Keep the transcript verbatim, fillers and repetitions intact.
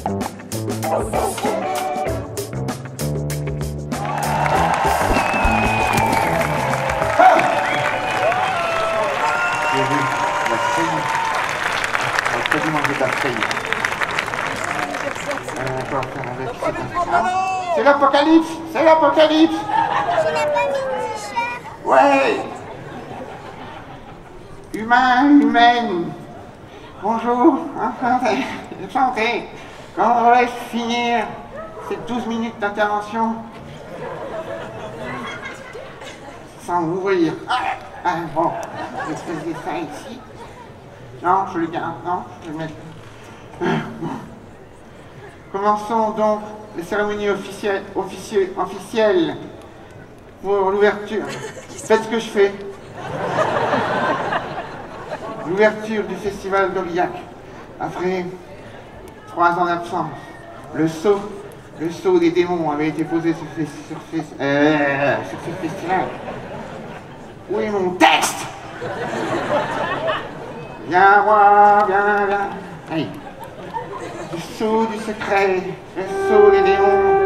J'ai vu la feuille. J'aurais pas dû manger ta feuille. Euh, quoi faire avec ça? C'est l'apocalypse! C'est l'apocalypse! Tu n'as pas mis de t-shirt? Ouais! Humain, humaine! Bonjour, enchanté, enchanté! Quand on va finir ces douze minutes d'intervention? Sans ouvrir. Ah, ah, bon, je vais poser ça ici. Non, je le garde, non, je vais le mettre. Commençons donc les cérémonies officielles, officielles, officielles pour l'ouverture. Faites ce que je fais. L'ouverture du festival d'Aurillac. Après trois ans d'absence, le sceau, le sceau des démons avait été posé sur, sur, sur, euh, sur ce festival. Où est mon texte? Viens voir, viens, viens. Allez. Le sceau du secret, le sceau des démons.